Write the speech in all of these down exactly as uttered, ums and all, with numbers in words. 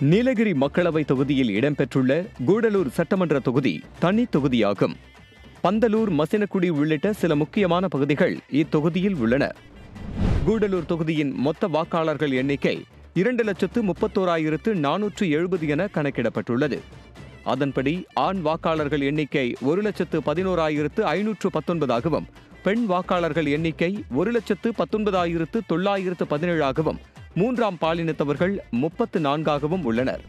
நீலகிரி மக்களவை தொகுதியில் இடம்பெற்றுள்ள கூடலூர் சட்டமன்ற தொகுதி தனி தொகுதியாகும். பந்தலூர், மசினக்குடி உள்ளிட்ட சில முக்கியமான பகுதிகள் இத்தொகுதியில் உள்ளன. கூடலூர் தொகுதியின் மொத்த வாக்காளர்கள் எண்ணிக்கை இரண்டு லட்சத்து முப்பத்தோராயிரத்து நானூற்று எழுபது என கணக்கிடப்பட்டுள்ளது. அதன்படி ஆண் வாக்காளர்கள் எண்ணிக்கை ஒரு லட்சத்து பதினோராயிரத்து ஐநூற்று பத்தொன்பதாகவும், பெண் வாக்காளர்கள் எண்ணிக்கை ஒரு லட்சத்து பத்தொன்பதாயிரத்து தொள்ளாயிரத்து பதினேழாகவும், மூன்றாம் பாலினத்தவர்கள் முப்பத்து நான்காகவும் உள்ளனர்.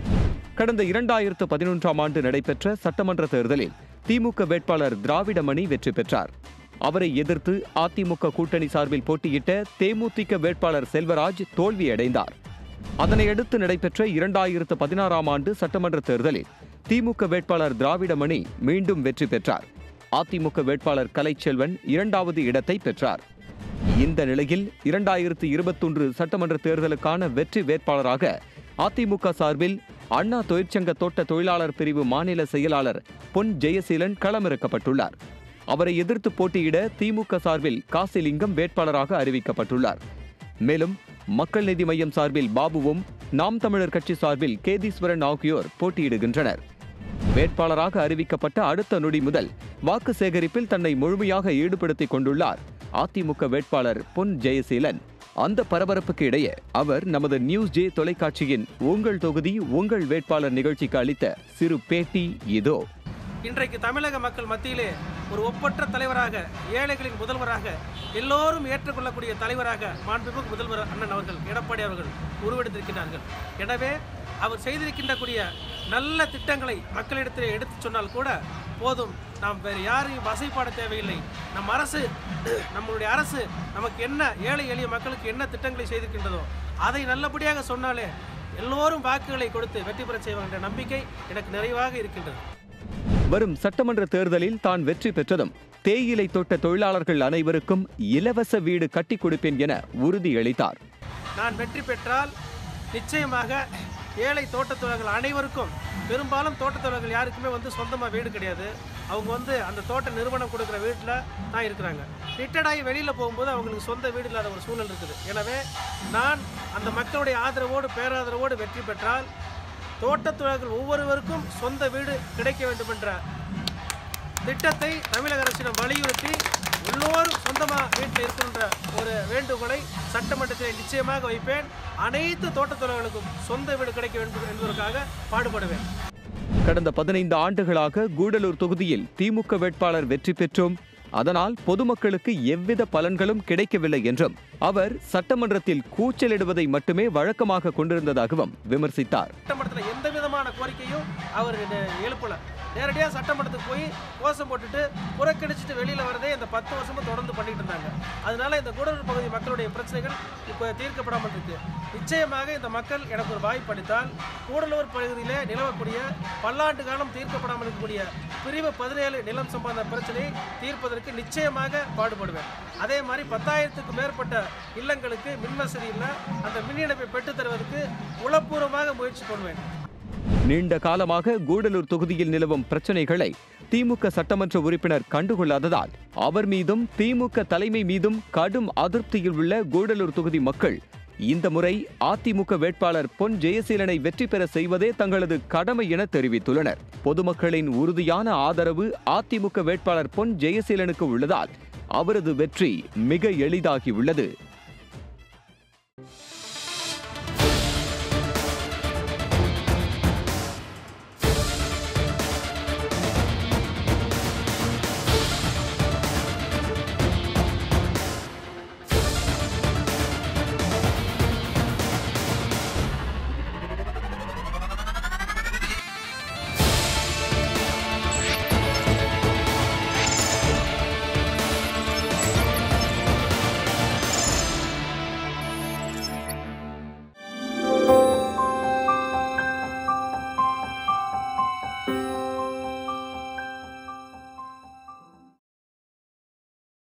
கடந்த இரண்டாயிரத்து பதினொன்றாம் ஆண்டு நடைபெற்ற சட்டமன்ற தேர்தலில் திமுக வேட்பாளர் திராவிடமணி வெற்றி பெற்றார். அவரை எதிர்த்து அதிமுக கூட்டணி சார்பில் போட்டியிட்ட தேமுதிக வேட்பாளர் செல்வராஜ் தோல்வியடைந்தார். அதனையடுத்து நடைபெற்ற இரண்டாயிரத்து பதினாறாம் ஆண்டு சட்டமன்ற தேர்தலில் திமுக வேட்பாளர் திராவிடமணி மீண்டும் வெற்றி பெற்றார். அதிமுக வேட்பாளர் கலைச்செல்வன் இரண்டாவது இடத்தை பெற்றார். இந்த நிலையில் இரண்டாயிரத்து இருபத்தொன்று சட்டமன்ற தேர்தலுக்கான வெற்றி வேட்பாளராக அதிமுக சார்பில் அண்ணா தொழிற்சங்க தோட்ட தொழிலாளர் பிரிவு மாநில செயலாளர் பொன் ஜெயசீலன் களமிறக்கப்பட்டுள்ளார். அவரை எதிர்த்து போட்டியிட திமுக சார்பில் காசிலிங்கம் வேட்பாளராக அறிவிக்கப்பட்டுள்ளார். மேலும் மக்கள் நீதி மய்யம் சார்பில் பாபுவும், நாம் தமிழர் கட்சி சார்பில் கேதீஸ்வரன் ஆகியோர் போட்டியிடுகின்றனர். வேட்பாளராக அறிவிக்கப்பட்ட அடுத்த நொடி முதல் வாக்கு சேகரிப்பில் தன்னை முழுமையாக ஈடுபடுத்திக் கொண்டுள்ளார் அதிமுக வேட்பாளர் பொன் ஜெயசீலன். அந்த பரபரப்புக்கு இடையே அவர் நமது நியூஸ் ஜே தொலைக்காட்சியின் உங்கள் தொகுதி உங்கள் வேட்பாளர் நிகழ்ச்சிக்கு அளித்த சிறு பேட்டி இதோ. இன்றைக்கு தமிழக மக்கள் மத்தியிலே ஒரு ஒப்பற்ற தலைவராக, ஏழைகளின் முதல்வராக, எல்லோரும் ஏற்றுக்கொள்ளக்கூடிய தலைவராக மாண்புமிகு முதல்வர் அண்ணன் அவர்கள், எடப்பாடி அவர்கள் உருவெடுத்திருக்கிறார்கள். எனவே அவர் செய்திருக்கின்றக்கூடிய நல்ல திட்டங்களை மக்களிடத்தில் எடுத்து சொன்னால் கூட போதும். நாம் வேறு யாரையும் வசைப்பாட தேவையில்லை. நம் அரசு, நம்மளுடைய அரசு நமக்கு என்ன, ஏழை எளிய மக்களுக்கு என்ன திட்டங்களை செய்திருக்கின்றதோ அதை நல்லபடியாக சொன்னாலே எல்லோரும் வாக்குகளை கொடுத்து வெற்றி பெற செய்வாங்க என்ற நம்பிக்கை எனக்கு நிறைவாக இருக்கின்றது. வரும் சட்டமன்ற தேர்தலில் தான் வெற்றி பெற்றதும் தேயிலை தோட்ட தொழிலாளர்கள் அனைவருக்கும் இலவச வீடு கட்டி கொடுப்பேன் என உறுதியளித்தார். நான் வெற்றி பெற்றால் நிச்சயமாக ஏழை தோட்டத் தொழிலாளர்கள் அனைவருக்கும், பெரும்பாலும் தோட்டத் தொழிலாளர்கள் யாருக்குமே வந்து சொந்தமாக வீடு கிடையாது. அவங்க வந்து அந்த தோட்ட நிறுவனம் கொடுக்குற வீட்டில் தான் இருக்கிறாங்க. ரிட்டையர்ட் ஆகி வெளியில் போகும்போது அவங்களுக்கு சொந்த வீடு இல்லாத ஒரு சூழல் இருக்குது. எனவே நான் அந்த மக்களுடைய ஆதரவோடு, பேராதரவோடு வெற்றி பெற்றால் தோட்டத் தொழிலாளர்கள் ஒவ்வொருவருக்கும் சொந்த வீடு கிடைக்க வேண்டும் என்ற திட்டத்தை தமிழக அரசிடம் வலியுறுத்தி எல்லோரும் சொந்தமாக வீட்டில் இருக்கின்ற ஒரு வேண்டுகோளை சட்டமன்றத்தில் நிச்சயமாக வைப்பேன். அனைத்து தோட்டத் தொழிலாளர்களுக்கும் சொந்த வீடு கிடைக்க வேண்டும் என்பதற்காக பாடுபடுவேன். கடந்த பதினைந்து ஆண்டுகளாக கூடலூர் தொகுதியில் திமுக வேட்பாளர் வெற்றி பெற்றும் அதனால் பொதுமக்களுக்கு எவ்வித பலன்களும் கிடைக்கவில்லை என்றும், அவர் சட்டமன்றத்தில் கூச்சலிடுவதை மட்டுமே வழக்கமாக கொண்டிருந்ததாகவும் விமர்சித்தார். சட்டமன்றத்தில் எந்த விதமான கோரிக்கையும் அவர் எழுப்பல. நேரடியாக சட்டமன்றத்துக்கு போய் கோஷம் போட்டுட்டு புறக்கணிச்சுட்டு வெளியில் வரதே இந்த பத்து வருஷமும் தொடர்ந்து பண்ணிட்டு இருந்தாங்க. அதனால இந்த கூடலூர் பகுதி மக்களுடைய பிரச்சனைகள் இப்போ தீர்க்கப்படாமல் இருக்கு. நிச்சயமாக இந்த மக்கள் எனக்கு ஒரு வாய்ப்பு அளித்தால் கூடலூர் பகுதியிலே நிலவக்கூடிய பல்லாண்டு காலம் தீர்க்கப்படாமல் இருக்கக்கூடிய பிரிவு பதினேழு நிலம் சம்பந்த பிரச்சனையை தீர்ப்பதற்கு நிச்சயமாக பாடுபடுவேன். அதே மாதிரி பத்தாயிரத்துக்கு மேற்பட்ட இல்லங்களுக்கு மின்வசதி இல்லை, அந்த மின் இணைப்பை பெற்றுத் தருவதற்கு உளப்பூர்வமாக முயற்சி பண்ணுவேன். நீண்ட காலமாக கூடலூர் தொகுதியில் நிலவும் பிரச்சனைகளை திமுக சட்டமன்ற உறுப்பினர் கண்டுகொள்ளாததால் அவர் மீதும் திமுக தலைமை மீதும் கடும் அதிருப்தியில் உள்ள கூடலூர் தொகுதி மக்கள் இந்த முறை அதிமுக வேட்பாளர் பொன் ஜெயசீலனை வெற்றி பெற செய்வதே தங்களது கடமை என தெரிவித்துள்ளனர். பொதுமக்களின் உறுதியான ஆதரவு அதிமுக வேட்பாளர் பொன் ஜெயசீலனுக்கு உள்ளதால் அவரது வெற்றி மிக எளிதாகியுள்ளது.